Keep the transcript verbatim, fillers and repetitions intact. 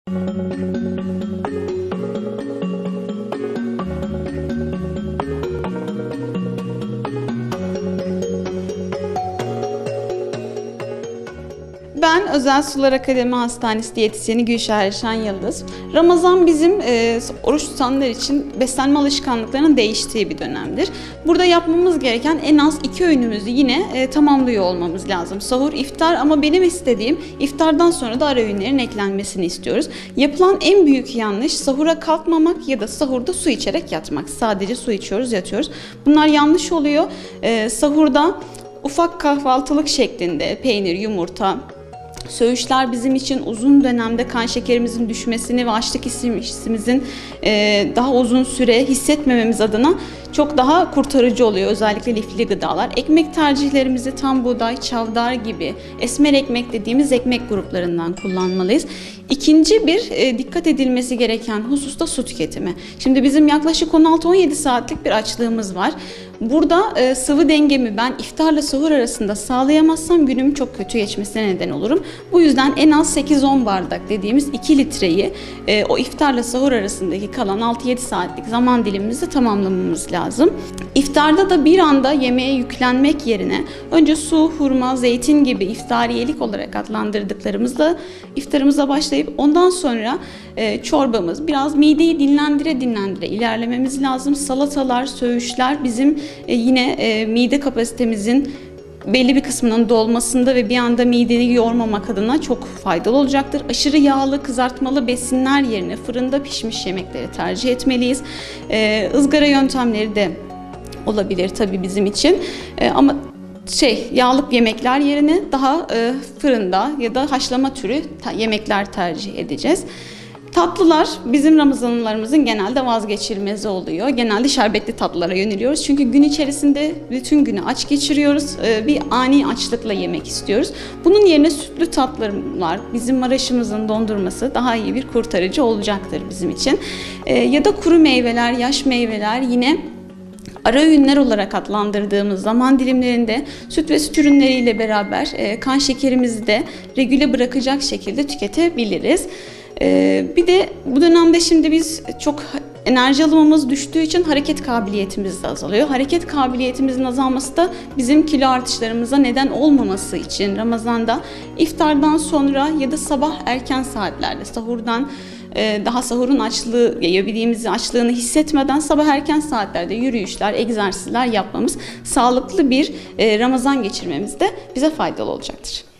Ben Özel Sular Akademi Hastanesi diyetisyeni Gülşah Erşen Yıldız. Ramazan bizim e, oruç tutanlar için beslenme alışkanlıklarının değiştiği bir dönemdir. Burada yapmamız gereken en az iki öğünümüzü yine e, tamamlıyor olmamız lazım. Sahur, iftar ama benim istediğim iftardan sonra da ara öğünlerin eklenmesini istiyoruz. Yapılan en büyük yanlış sahura kalkmamak ya da sahurda su içerek yatmak. Sadece su içiyoruz, yatıyoruz. Bunlar yanlış oluyor. E, sahurda ufak kahvaltılık şeklinde peynir, yumurta, söğüşler bizim için uzun dönemde kan şekerimizin düşmesini ve açlık hissimizin daha uzun süre hissetmememiz adına çok daha kurtarıcı oluyor. Özellikle lifli gıdalar. Ekmek tercihlerimizi tam buğday, çavdar gibi esmer ekmek dediğimiz ekmek gruplarından kullanmalıyız. İkinci bir e, dikkat edilmesi gereken husus da su tüketimi. Şimdi bizim yaklaşık on altı on yedi saatlik bir açlığımız var. Burada e, sıvı dengemi ben iftarla sahur arasında sağlayamazsam günüm çok kötü geçmesine neden olurum. Bu yüzden en az sekiz on bardak dediğimiz iki litreyi e, o iftarla sahur arasındaki kalan altı yedi saatlik zaman dilimimizde tamamlamamız lazım. İftarda da bir anda yemeğe yüklenmek yerine önce su, hurma, zeytin gibi iftariyelik olarak adlandırdıklarımızla iftarımıza başlayıp ondan sonra e, çorbamız, biraz mideyi dinlendire dinlendire ilerlememiz lazım. Salatalar, söğüşler bizim e, yine e, mide kapasitemizin belli bir kısmının dolmasında ve bir anda mideni yormamak adına çok faydalı olacaktır. Aşırı yağlı, kızartmalı besinler yerine fırında pişmiş yemekleri tercih etmeliyiz. Ee, ızgara yöntemleri de olabilir tabii bizim için. Ee, ama şey yağlı yemekler yerine daha e, fırında ya da haşlama türü yemekler tercih edeceğiz. Tatlılar bizim Ramazanlarımızın genelde vazgeçilmezi oluyor. Genelde şerbetli tatlılara yöneliyoruz. Çünkü gün içerisinde bütün günü aç geçiriyoruz. Bir ani açlıkla yemek istiyoruz. Bunun yerine sütlü tatlılar, bizim Maraş'ımızın dondurması daha iyi bir kurtarıcı olacaktır bizim için. Ya da kuru meyveler, yaş meyveler yine ara öğünler olarak adlandırdığımız zaman dilimlerinde süt ve süt ürünleriyle beraber kan şekerimizi de regüle bırakacak şekilde tüketebiliriz. Bir de bu dönemde şimdi biz çok enerji alımımız düştüğü için hareket kabiliyetimiz de azalıyor. Hareket kabiliyetimizin azalması da bizim kilo artışlarımıza neden olmaması için Ramazan'da iftardan sonra ya da sabah erken saatlerde sahurdan daha sahurun açlığı, yiyebildiğimiz açlığını hissetmeden sabah erken saatlerde yürüyüşler, egzersizler yapmamız sağlıklı bir Ramazan geçirmemiz de bize faydalı olacaktır.